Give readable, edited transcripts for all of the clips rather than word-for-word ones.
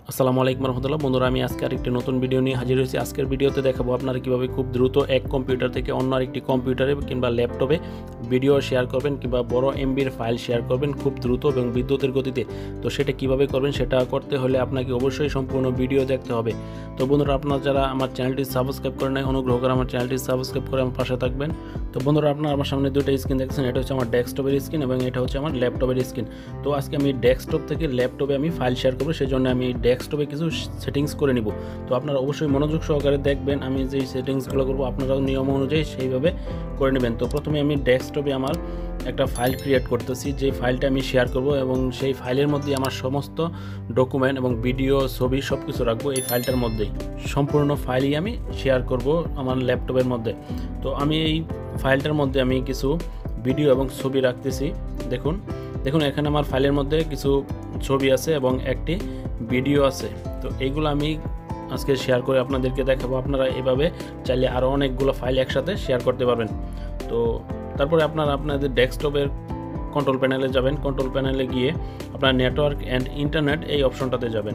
আসসালামু আলাইকুম রহমতুল্লাহ। বন্ধুরা, আমি আজকে আরেকটি নতুন ভিডিও নিয়ে হাজির হয়েছি। আজকের ভিডিওতে দেখাবো আপনারা কীভাবে খুব দ্রুত এক কম্পিউটার থেকে অন্য আরেকটি কম্পিউটারে কিংবা ল্যাপটপে ভিডিও শেয়ার করবেন কিংবা বড় এমবির ফাইল শেয়ার করবেন খুব দ্রুত এবং বিদ্যুতের গতিতে। তো সেটা কিভাবে করবেন, সেটা করতে হলে আপনাকে অবশ্যই সম্পূর্ণ ভিডিও দেখতে হবে। তো বন্ধুরা, আপনারা যারা আমার চ্যানেলটি সাবস্ক্রাইব করে নেয়, অনুগ্রহ করে আমার চ্যানেলটি সাবস্ক্রাইব করে আমার পাশে থাকবেন। তো বন্ধুরা, আপনারা আমার সামনে দুটো স্ক্রিন দেখছেন, এটা হচ্ছে আমার ডেস্কটপের স্ক্রিন এবং এটা হচ্ছে আমার ল্যাপটপের স্ক্রিন। তো আজকে আমি ডেস্কটপ থেকে ল্যাপটপে আমি ফাইল শেয়ার করবো, সেই জন্য আমি ডেস্কটপে কিছু সেটিংস করে নিব। তো আপনারা অবশ্যই মনোযোগ সহকারে দেখবেন, আমি যেই সেটিংসগুলো করবো আপনারাও নিয়ম অনুযায়ী সেইভাবে করে নেবেন। তো প্রথমে আমি ডেস্কটপে আমার একটা ফাইল ক্রিয়েট করতেছি, যে ফাইলটা আমি শেয়ার করব এবং সেই ফাইলের মধ্যে আমার সমস্ত ডকুমেন্ট এবং ভিডিও, ছবি সব কিছু রাখবো এই ফাইলটার মধ্যেই। সম্পূর্ণ ফাইলই আমি শেয়ার করব আমার ল্যাপটপের মধ্যে। তো আমি এই ফাইলটার মধ্যে আমি কিছু ভিডিও এবং ছবি রাখতেছি। দেখুন এখানে আমার ফাইলের মধ্যে কিছু ছবি আছে এবং একটি ভিডিও আছে। তো এইগুলো আমি আজকে শেয়ার করে আপনাদেরকে দেখাবো। আপনারা এভাবে চাইলে আরও অনেকগুলো ফাইল একসাথে শেয়ার করতে পারবেন। তো তারপরে আপনারা আপনাদের ডেস্কটপের কন্ট্রোল প্যানেলে যাবেন। কন্ট্রোল প্যানেলে গিয়ে আপনার নেটওয়ার্ক অ্যান্ড ইন্টারনেট এই অপশনটাতে যাবেন।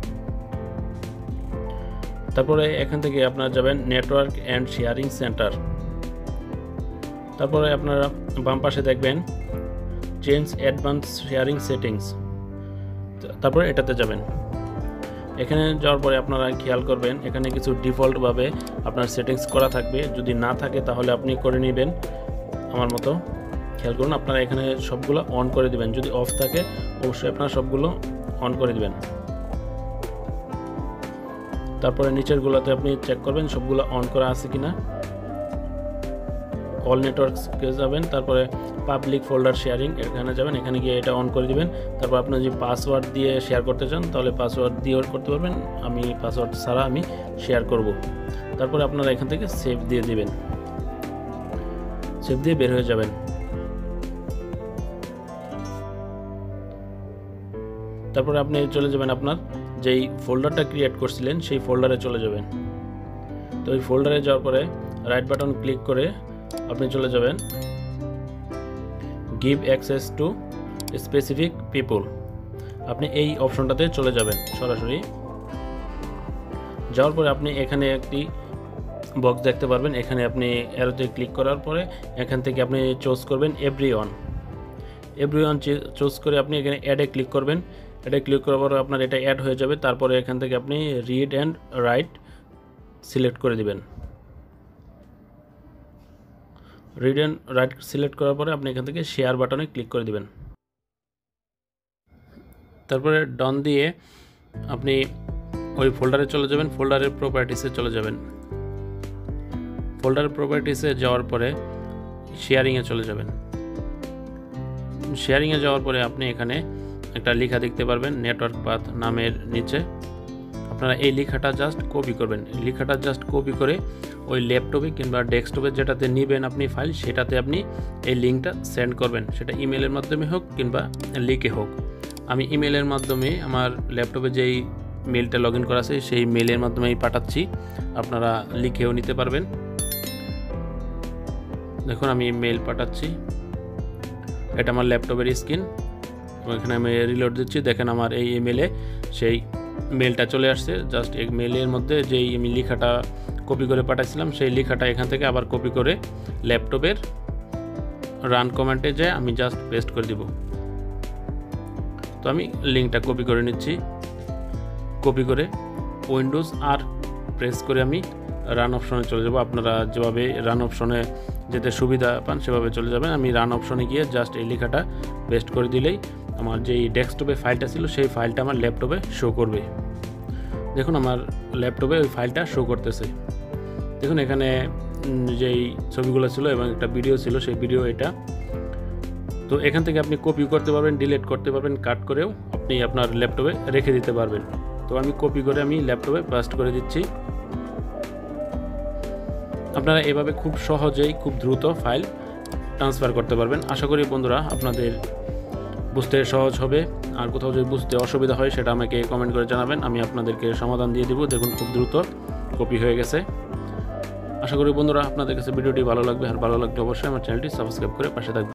তারপরে এখান থেকে আপনারা যাবেন নেটওয়ার্ক অ্যান্ড শেয়ারিং সেন্টার। তারপরে আপনারা বাম পাশে দেখবেন চেঞ্জ অ্যাডভান্স শেয়ারিং সেটিংস। তারপরে এটাতে যাবেন। এখানে যাওয়ার পরে আপনারা খেয়াল করবেন এখানে কিছু ডিফল্টভাবে আপনার সেটিংস করা থাকবে। যদি না থাকে তাহলে আপনি করে নেবেন আমার মতো। খেয়াল করুন, আপনারা এখানে সবগুলো অন করে দিবেন। যদি অফ থাকে অবশ্যই আপনারা সবগুলো অন করে দিবেন। তারপরে নিচেরগুলোতে আপনি চেক করবেন সবগুলো অন করা আছে কিনা। অল নেটওয়ার্কসকে যাবেন, তারপরে পাবলিক ফোল্ডার শেয়ারিং এখানে যাবেন, এখানে গিয়ে এটা অন করে দিবেন। তারপর আপনি যদি পাসওয়ার্ড দিয়ে শেয়ার করতে চান তাহলে পাসওয়ার্ড দিয়েও করতে পারবেন, আমি পাসওয়ার্ড ছাড়া আমি শেয়ার করব। তারপরে আপনারা এখান থেকে সেভ দিয়ে দিবেন, সেভ দিয়ে বের হয়ে যাবেন। তারপরে আপনি চলে যাবেন আপনার যেই ফোল্ডারটা ক্রিয়েট করছিলেন সেই ফোল্ডারে চলে যাবেন। তো এই ফোল্ডারে যাওয়ার পরে রাইট বাটন ক্লিক করে আপনি চলে যাবেন give access to specific people. আপনি এই অপশনটাতে চলে যাবেন সরাসরি। যাওয়ার পরে আপনি এখানে একটি বক্স দেখতে পারবেন, এখানে আপনি অ্যারোতে ক্লিক করার পরে এখান থেকে আপনি চুজ করবেন এভরিওয়ান চুজ করে আপনি এখানে অ্যাডে ক্লিক করবেন। অ্যাডে ক্লিক করার পরে আপনার এটা অ্যাড হয়ে যাবে। তারপরে এখান থেকে আপনি রিড অ্যান্ড রাইট সিলেক্ট করে দিবেন। রিড অ্যান্ড রাইট সিলেক্ট করার পরে আপনি এখান থেকে শেয়ার বাটনে ক্লিক করে দিবেন। তারপরে ডান দিয়ে আপনি ওই ফোল্ডারে চলে যাবেন, ফোল্ডারের প্রপার্টিসে চলে যাবেন। ফোল্ডারের প্রপার্টিসে যাওয়ার পরে শেয়ারিংয়ে চলে যাবেন। শেয়ারিংয়ে যাওয়ার পরে আপনি এখানে একটা লেখা দেখতে পারবেন নেটওয়ার্ক পাথ নামের নিচে। আপনারা এই লেখাটা জাস্ট কপি করবেন। লেখাটা জাস্ট কপি করে ওই ল্যাপটপে কিংবা ডেস্কটপে যেটাতে নেবেন আপনি ফাইল, সেটাতে আপনি এই লিঙ্কটা সেন্ড করবেন। সেটা ইমেলের মাধ্যমে হোক কিংবা লিখে হোক। আমি ইমেলের মাধ্যমে আমার ল্যাপটপে যেই মেলটা লগ ইন করা আছে সেই মেলের মাধ্যমেই পাঠাচ্ছি, আপনারা লিখেও নিতে পারবেন। দেখুন আমি মেল পাঠাচ্ছি, এটা আমার ল্যাপটপের স্ক্রিন এবং এখানে আমি রিলোড দিচ্ছি। দেখেন আমার এই ইমেলে সেই মেলটা চলে আসছে। জাস্ট এই মেলের মধ্যে যেই আমি লেখাটা কপি করে পাঠাচ্ছিলাম সেই লেখাটা এখান থেকে আবার কপি করে ল্যাপটপের রান কমান্ডে যেয়ে আমি জাস্ট পেস্ট করে দিব। তো আমি লিঙ্কটা কপি করে নিচ্ছি। কপি করে উইন্ডোজ আর প্রেস করে আমি রান অপশনে চলে যাব। আপনারা যেভাবে রান অপশনে যেতে সুবিধা পান সেভাবে চলে যাবেন। আমি রান অপশনে গিয়ে জাস্ট এই লেখাটা পেস্ট করে দিলেই আমার যেই ডেস্কটপে ফাইলটা ছিল সেই ফাইলটা আমার ল্যাপটপে শো করবে। দেখুন আমার ল্যাপটপে ওই ফাইলটা শো করতেছে। দেখুন এখানে যেই ছবিগুলো ছিল এবং একটা ভিডিও ছিল, সেই ভিডিও এটা। তো এখান থেকে আপনি কপি করতে পারবেন, ডিলিট করতে পারবেন, কাট করেও আপনি আপনার ল্যাপটপে রেখে দিতে পারবেন। তো আমি কপি করে আমি ল্যাপটপে পেস্ট করে দিচ্ছি। আপনারা এভাবে খুব সহজেই খুব দ্রুত ফাইল ট্রান্সফার করতে পারবেন। আশা করি বন্ধুরা আপনাদের বুঝতে সহজ হবে। আর কোথাও যদি বুঝতে অসুবিধা হয় সেটা আমাকে কমেন্ট করে জানাবেন, আমি আপনাদেরকে সমাধান দিয়ে দেব। দেখুন খুব দ্রুত কপি হয়ে গেছে। আশা করি বন্ধুরা আপনাদের কাছে ভিডিওটি ভালো লাগবে। আর ভালো লাগলে অবশ্যই আমার চ্যানেলটি সাবস্ক্রাইব করে পাশে থাকবেন।